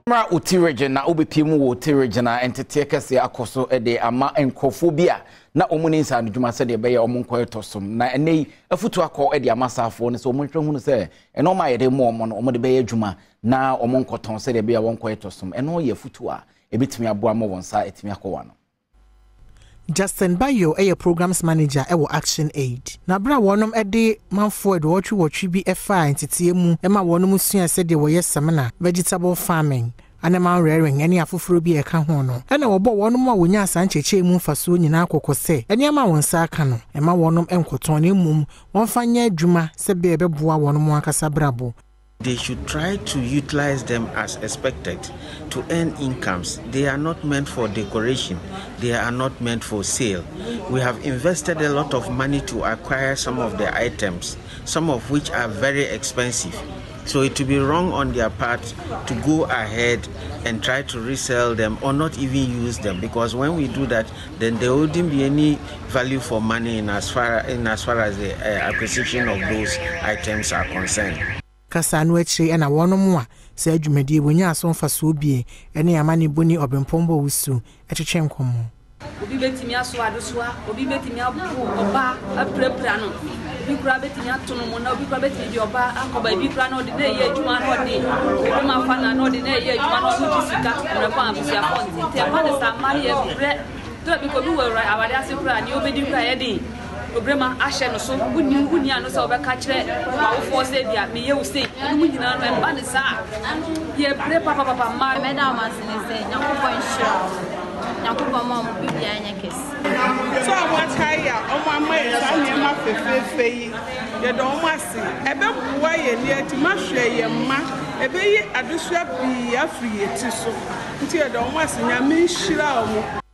Mra uti region na obepiemu wo uti region na entete kese akoso de ama enkrofobia na omuni nsa adwuma se de beye omonko etosom na enei afutu akọ de amasafo ne so omonhwe hu se eno ma yede mo omo no omode beye adwuma na omonko ton se de beye wonko etosom eno ye futu a ebetimi aboa mo wonsa etimi akọwa no. Justin Bayo programs manager Action Aid. Na bra wonom de manfo de wotwe bi efa entete mu ma wonom sua se de woyɛ semina vegetable farming animal rearing any afoforo bi eka ho no na wo bo wonom a wonya asancheche mu faso nyina akokose eni ama wonsa aka no ma wonom enkoton na mum wonfa nya adwuma se be ebeboa wonom akasa brabo. They should try to utilize them as expected to earn incomes. They are not meant for decoration. They are not meant for sale. We have invested a lot of money to acquire some of the items, some of which are very expensive. So it would be wrong on their part to go ahead and try to resell them or not even use them, because when we do that, then there wouldn't be any value for money in as far as the acquisition of those items are concerned. Kasanu eche na wonom a se adwumadi wonya asonfa so bie ene amane boni obempombo wusu echeche nkomo obi betimi aso adosoa obi betimi abu oba aprapra no obi kura betimi atono mo na obi kura betimi di oba akoba obi kura no de na ye adwuma no de obi ma fa na no de na ye adwuma no so sika na pa abusia fonti te pa de samari ye bre to bi ko bi we awade ase kura ni obedi kura ye de Obrema ashe no so wuni anu so obeka kire ma wo fo se bia me ye wo se mu nyina no emba ne sa ye bre papa ma me da ma sene se nyakopo nshira nyakopo ma mo bibia nya kesi so awakai ya omo ama ye sa ne ma fefefe yi ye do omo ase ebe buwa ye ni ati ma hwe ye ma ebe yi adosua bi afri ye ti so nti ye do omo ase nya me nshira omo